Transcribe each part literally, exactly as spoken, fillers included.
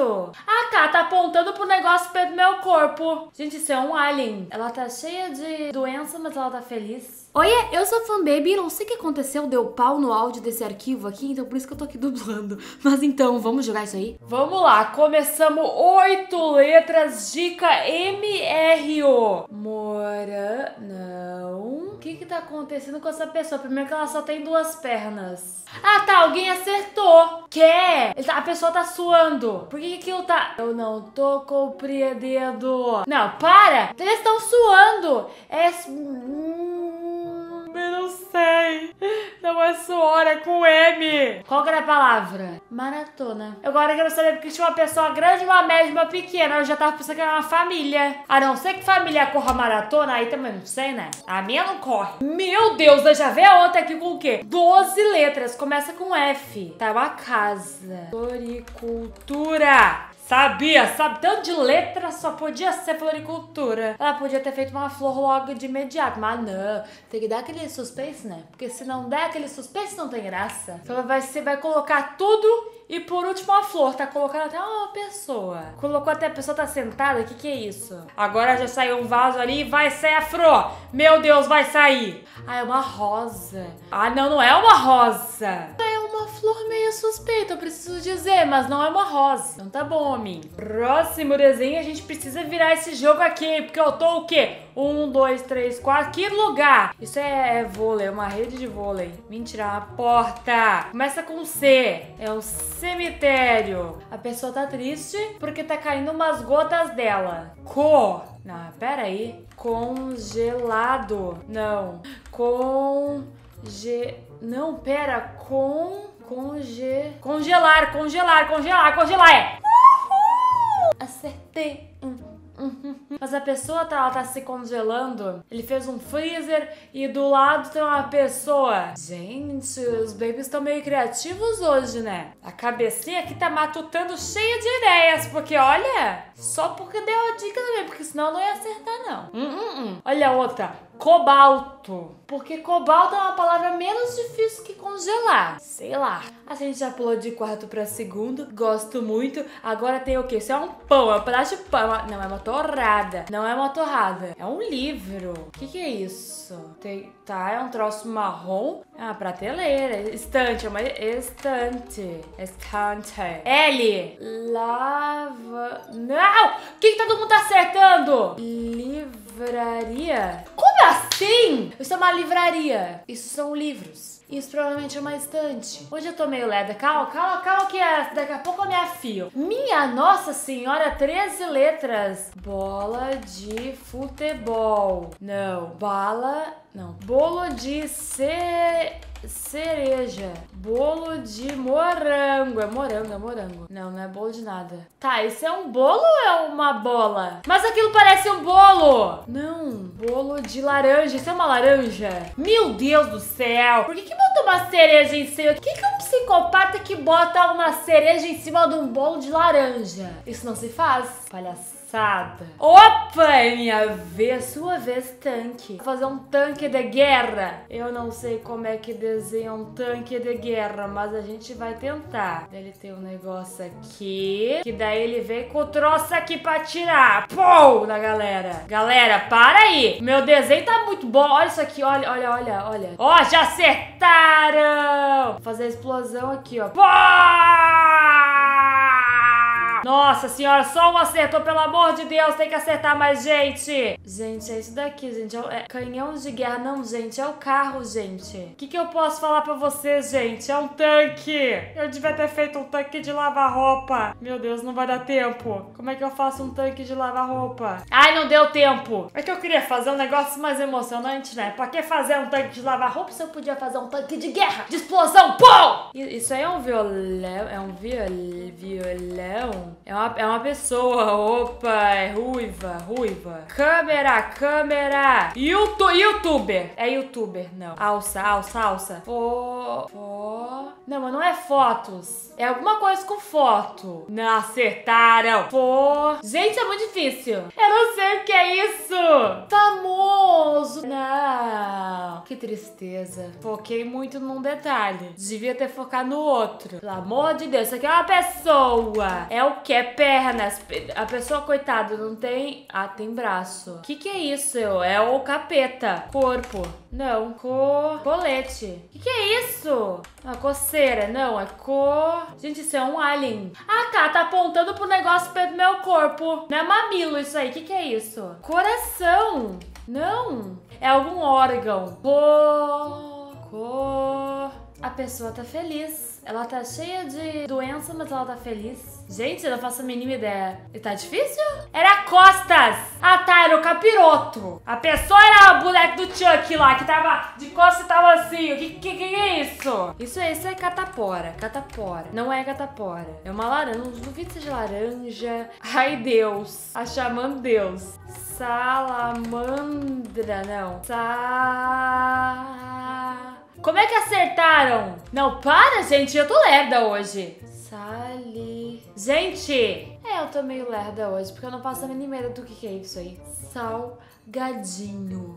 isso? Ah, tá. Tá apontando pro negócio perto do meu corpo. Gente, isso é um alien. Ela tá cheia de doença, mas ela tá feliz. Oi, eu sou a Fanbaby, não sei o que aconteceu, deu pau no áudio desse arquivo aqui, então por isso que eu tô aqui dublando. Mas então, vamos jogar isso aí? Vamos lá, começamos oito letras, dica M R O. Mora... não... O que que tá acontecendo com essa pessoa? Primeiro que ela só tem duas pernas. Ah, tá, alguém acertou. Que? A pessoa tá suando. Por que que aquilo tá... eu não tô compreendendo. Não, para! Eles estão suando. É... eu não sei. Não é suor, é com M. Qual que era a palavra? Maratona. Eu agora quero saber porque tinha uma pessoa grande, uma média e uma pequena. Eu já tava pensando que era uma família. A não ser que família corra maratona, aí também não sei, né? A minha não corre. Meu Deus, eu já vi a outra aqui com o quê? doze letras. Começa com F. Tá, uma casa. Floricultura. Sabia, sabe? Tanto de letra só podia ser floricultura. Ela podia ter feito uma flor logo de imediato, mas não. Tem que dar aquele suspense, né? Porque se não der aquele suspense, não tem graça. Então vai, você vai colocar tudo e por último a flor. Tá colocando até uma pessoa. Colocou até a pessoa tá sentada. O que que é isso? Agora já saiu um vaso ali e vai sair a flor. Meu Deus, vai sair. Ah, é uma rosa. Ah, não, não é uma rosa. É uma flor meio suspeita, eu preciso dizer, mas não é uma rosa. Então tá bom, homem. Próximo desenho, a gente precisa virar esse jogo aqui, porque eu tô o quê? Um, dois, três, quatro. Que lugar? Isso é, é vôlei, é uma rede de vôlei. Mentira, uma porta. Começa com C. É um cemitério. A pessoa tá triste porque tá caindo umas gotas dela. Co. Não, pera aí. Congelado. Não. Conge... Não, pera. Com... Conge... Congelar, congelar, congelar, congelar. É. Uhul! Acertei. Hum. Uhum. Mas a pessoa tá, ela tá se congelando. Ele fez um freezer e do lado tem uma pessoa. Gente, os babies estão meio criativos hoje, né? A cabecinha aqui tá matutando cheia de ideias. Porque olha, só porque deu a dica também, porque senão eu não ia acertar não. hum, hum, hum. Olha a outra. Cobalto. Porque cobalto é uma palavra menos difícil que congelar. Sei lá. A gente já pulou de quarto pra segundo. Gosto muito. Agora tem o quê? Isso é um pão. É um pedaço de pão. Não, é uma torrada. Não é uma torrada. É um livro. O que que é isso? Tem, tá, é um troço marrom. É uma prateleira. Estante. É uma estante. Estante. L. Lava... Não! O que que todo mundo tá acertando? Livraria? Como assim? Isso é uma livraria. Isso são livros. Isso provavelmente é uma estante. Hoje eu tô meio lerda. Calma, calma, calma que é, daqui a pouco eu me afio. Minha Nossa Senhora, treze letras. Bola de futebol. Não. Bala... Não. Bolo de ce... cereja. Bolo de morango. É morango, é morango. Não, não é bolo de nada. Tá, isso é um bolo ou é uma bola? Mas aquilo parece um bolo. Não, bolo de laranja. Isso é uma laranja? Meu Deus do céu. Por que que botou uma cereja em cima? Por que que um psicopata que bota uma cereja em cima de um bolo de laranja? Isso não se faz. Palhaçada. Opa, é minha vez, sua vez, tanque. Vou fazer um tanque de guerra. Eu não sei como é que desenha um tanque de guerra, mas a gente vai tentar. Ele tem um negócio aqui, que daí ele vem com o troço aqui pra tirar. Pô, na galera. Galera, para aí. Meu desenho tá muito bom. Olha isso aqui, olha, olha, olha, olha. Ó, já acertaram. Vou fazer a explosão aqui, ó. Pô! Nossa senhora, só um acertou, pelo amor de Deus, tem que acertar mais, gente. Gente, é isso daqui, gente, é canhão de guerra, não, gente, é o carro, gente. O que que eu posso falar pra vocês, gente? É um tanque. Eu devia ter feito um tanque de lavar roupa. Meu Deus, não vai dar tempo. Como é que eu faço um tanque de lavar roupa? Ai, não deu tempo. É que eu queria fazer um negócio mais emocionante, né? Pra que fazer um tanque de lavar roupa se eu podia fazer um tanque de guerra, de explosão, pum! Isso aí é um violão, é um viol, violão. É uma, é uma pessoa. Opa, é ruiva, ruiva. Câmera, câmera. Youtu, youtuber. É youtuber, não. Alça, alça, alça. Fo... Fo... Não, mas não é fotos. É alguma coisa com foto. Não acertaram. Fo... Gente, é muito difícil. Eu não sei o que é isso. Famoso. Não. Que tristeza. Foquei muito num detalhe. Devia ter focado no outro. Pelo amor de Deus, isso aqui é uma pessoa. É o que? É pernas. A pessoa, coitada, não tem... Ah, tem braço. O que que é isso? É o capeta. Corpo. Não. Co... Colete. O que que é isso? Ah, coceira. Não, é co... Gente, isso é um alien. Ah, tá. Tá apontando pro negócio perto do meu corpo. Não é mamilo isso aí. O que que é isso? Coração. Não. É algum órgão. Co... Co... A pessoa tá feliz. Ela tá cheia de doença, mas ela tá feliz. Gente, eu não faço a mínima ideia. E tá difícil? Era costas. Ah, tá. Era o capiroto. A pessoa era o boneco do Chuck lá, que tava de costas e tava assim. O que, que, que é isso? Isso, isso é catapora. Catapora. Não é catapora. É uma laranja. Não duvido que seja laranja. Ai, Deus. A chamando Deus. Salamandra, não. Sa... Como é que acertaram? Não, para, gente. Eu tô lerda hoje. Sali... Gente! É, eu tô meio lerda hoje, porque eu não passo a mínima ideia do que, que é isso aí. Salgadinho.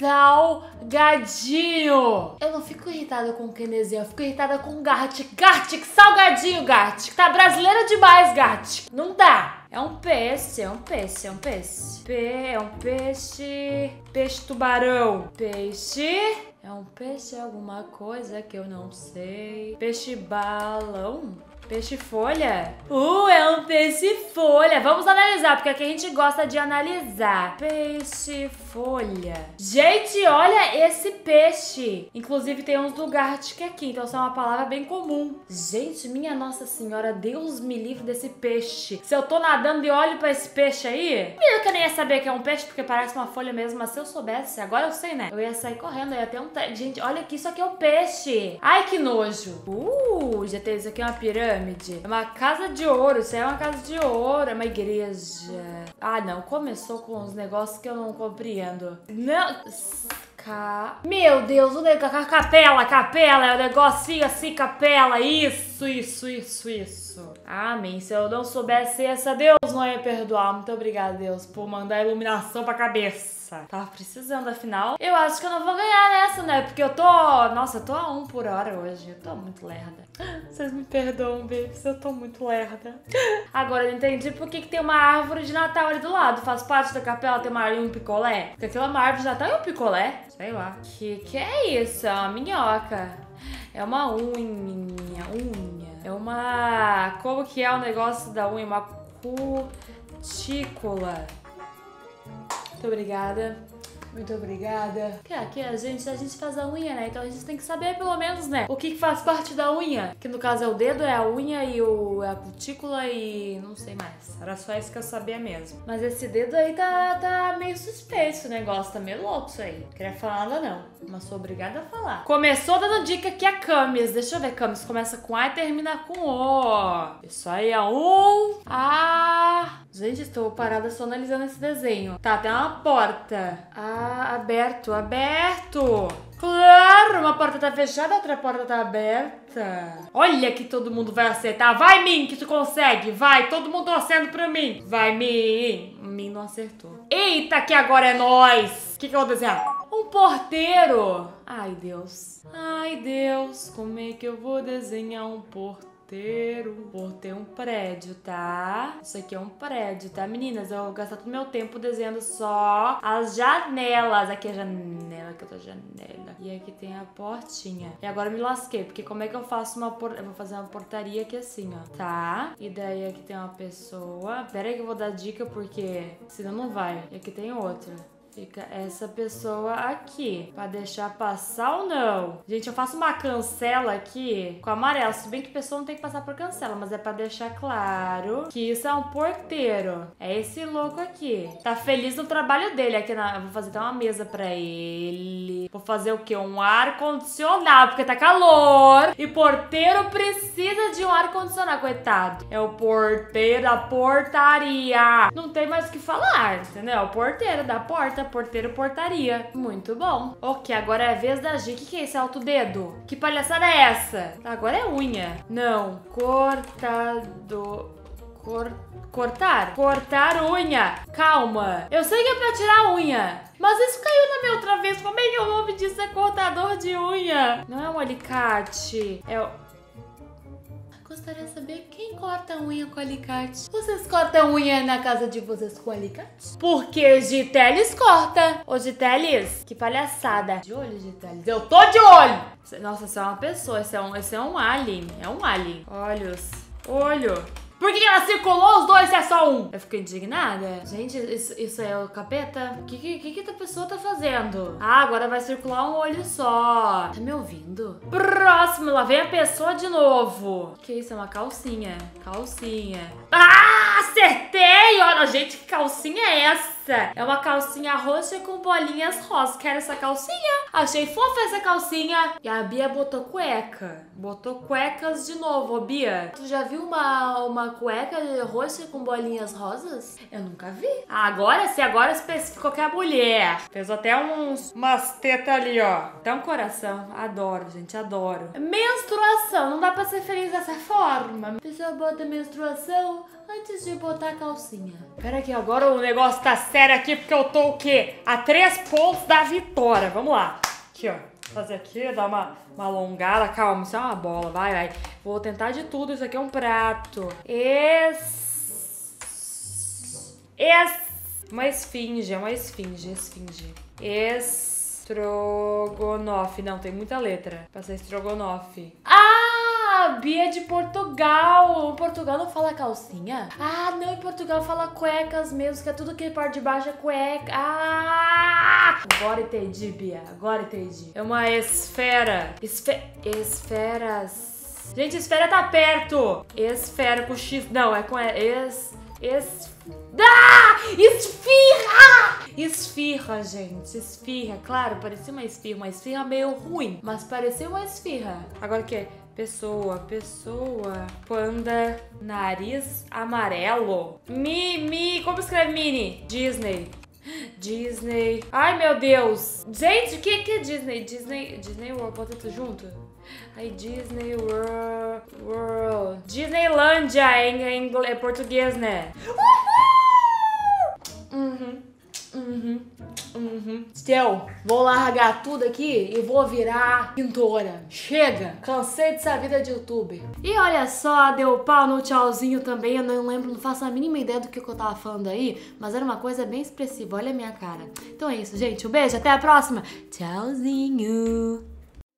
Salgadinho! Eu não fico irritada com o Kenezinho, eu fico irritada com o Gartic. Gartic, salgadinho, Gartic. Tá brasileira demais, Gartic. Não dá. É um peixe, é um peixe, é um peixe. Pe... É um peixe... Peixe tubarão. Peixe... É um peixe alguma coisa que eu não sei. Peixe balão? Peixe folha? Uh, é um peixe folha. Vamos analisar, porque aqui a gente gosta de analisar. Peixe folha. Gente, olha esse peixe. Inclusive tem uns do Gartic aqui, então isso é uma palavra bem comum. Gente, minha Nossa Senhora, Deus me livre desse peixe. Se eu tô nadando e olho pra esse peixe aí, eu que eu nem ia saber que é um peixe, porque parece uma folha mesmo, mas se eu soubesse, agora eu sei, né? Eu ia sair correndo, eu ia ter um... Gente, olha aqui, isso aqui é um peixe. Ai, que nojo. Uh, já tem isso aqui, é uma pirâmide. É uma casa de ouro, isso aí é uma casa de ouro, é uma igreja. Ah, não, começou com uns negócios que eu não compreendo. Não... Ca... Meu Deus, o negócio... Capela, capela, é o negocinho assim, capela. Isso, isso, isso, isso. Amém. Se eu não soubesse essa, Deus não ia perdoar. Muito obrigada, Deus, por mandar iluminação pra cabeça. Tava precisando, afinal. Eu acho que eu não vou ganhar nessa, né? Porque eu tô... Nossa, eu tô a um por hora hoje. Eu tô muito lerda. Vocês me perdoam, babies. Eu tô muito lerda. Agora eu entendi por que, que tem uma árvore de Natal ali do lado. Faz parte da capela ter uma árvore e um picolé. Porque aquela é uma árvore de Natal e um picolé. Sei lá. Que que é isso? É uma minhoca. É uma unha. Unha. É uma... Como que é o negócio da unha? Uma cutícula. Muito obrigada. Muito obrigada. Porque aqui a gente, a gente faz a unha, né? Então a gente tem que saber pelo menos, né? O que, que faz parte da unha. Que no caso é o dedo, é a unha e o, é a cutícula e não sei mais. Era só isso que eu sabia mesmo. Mas esse dedo aí tá, tá meio suspeito, esse negócio. Tá meio louco isso aí. Não queria falar nada não. Mas sou obrigada a falar. Começou dando dica aqui a Camis. Deixa eu ver, Camis. Começa com A e termina com O. Isso aí é um... A... Gente, estou parada só analisando esse desenho. Tá, tem uma porta. Ah, aberto, aberto. Claro, uma porta tá fechada, a outra porta tá aberta. Olha que todo mundo vai acertar. Vai, Min, que tu consegue. Vai, todo mundo torcendo pra mim. Vai, Min. Min não acertou. Eita, que agora é nós. O que que eu vou desenhar? Um porteiro. Ai, Deus. Ai, Deus. Como é que eu vou desenhar um porteiro? Porteiro, porteiro, um prédio, tá? Isso aqui é um prédio, tá, meninas? Eu vou gastar todo o meu tempo desenhando só as janelas. Aqui é a janela, aqui é outra janela. E aqui tem a portinha. E agora eu me lasquei, porque como é que eu faço uma portaria? Eu vou fazer uma portaria aqui assim, ó, tá? E daí aqui tem uma pessoa. Pera aí que eu vou dar dica, porque senão não vai. E aqui tem outra. Fica essa pessoa aqui, pra deixar passar ou não. Gente, eu faço uma cancela aqui com amarelo, se bem que a pessoa não tem que passar por cancela, mas é pra deixar claro que isso é um porteiro. É esse louco aqui. Tá feliz no trabalho dele aqui na... Eu vou fazer até uma mesa pra ele. Vou fazer o quê? Um ar-condicionado, porque tá calor. E porteiro precisa de um ar-condicionado, coitado. É o porteiro da portaria. Não tem mais o que falar, entendeu? O porteiro da porta. Porteiro, portaria. Muito bom. Ok, agora é a vez da G. O que, que é esse alto dedo? Que palhaçada é essa? Agora é unha. Não. Cortador. Cor... Cortar? Cortar unha. Calma. Eu sei que é pra tirar a unha. Mas isso caiu na minha outra vez. Como é que o nome disso é cortador de unha? Não é um alicate. É o... gostaria de saber quem corta a unha com alicate. Vocês cortam unha na casa de vocês com alicate? Porque Giteles corta. Ô, Giteles, que palhaçada. De olho, Giteles. Eu tô de olho. Nossa, isso é uma pessoa. Isso é um, isso é um alien. É um alien. Olhos. Olho. Por que ela circulou os dois se é só um? Eu fico indignada. Gente, isso, isso é o capeta? O que, que, que que a pessoa tá fazendo? Ah, agora vai circular um olho só. Tá me ouvindo? Próximo, lá vem a pessoa de novo. Que isso? É uma calcinha. Calcinha. Ah, acertei! Olha, gente, que calcinha é essa? É uma calcinha roxa com bolinhas rosa. Quero essa calcinha. Achei fofa essa calcinha. E a Bia botou cueca. Botou cuecas de novo, Bia. Tu já viu uma, uma cueca roxa com bolinhas rosas? Eu nunca vi. Ah, agora sim, agora especificou que é a mulher. Fez até uns, umas tetas ali, ó. Até um coração. Adoro, gente, adoro. Menstruação. Não dá pra ser feliz dessa forma. A pessoa bota menstruação antes de botar a calcinha. Pera aqui, agora o negócio tá sério aqui, porque eu tô o quê? A três pontos da vitória. Vamos lá. Aqui, ó. Fazer aqui, dar uma, uma alongada. Calma, isso é uma bola. Vai, vai. Vou tentar de tudo. Isso aqui é um prato. Es... Es... Uma esfinge, é uma esfinge, esfinge. Estrogonofe. Não, tem muita letra pra ser estrogonofe. Ah! Bia de Portugal. Em Portugal não fala calcinha? Ah, não, em Portugal fala cuecas mesmo, que é tudo que parte de baixo é cueca. Ah! Agora entendi, Bia. Agora entendi. É uma esfera. Esfe... Esferas. Gente, esfera tá perto. Esfera com X. Não, é com... Es... Es... Ah! Esfirra! Esfirra, gente. Esfirra. Claro, parecia uma esfirra. Uma esfirra meio ruim, mas parecia uma esfirra. Agora o que? Pessoa, pessoa, panda, nariz amarelo. Mi, mi, como escreve mini? Disney. Disney. Ai, meu Deus. Gente, o que, que é Disney? Disney, Disney World, bota tudo junto. Ai, Disney World, World. Disneylândia em, em, em português, né? Uhum. Uhum, uhum. Então, vou largar tudo aqui e vou virar pintora. Chega! Cansei dessa vida de youtuber. E olha só, deu pau no tchauzinho também. Eu não lembro, não faço a mínima ideia do que eu tava falando aí, mas era uma coisa bem expressiva. Olha a minha cara. Então é isso, gente. Um beijo, até a próxima. Tchauzinho!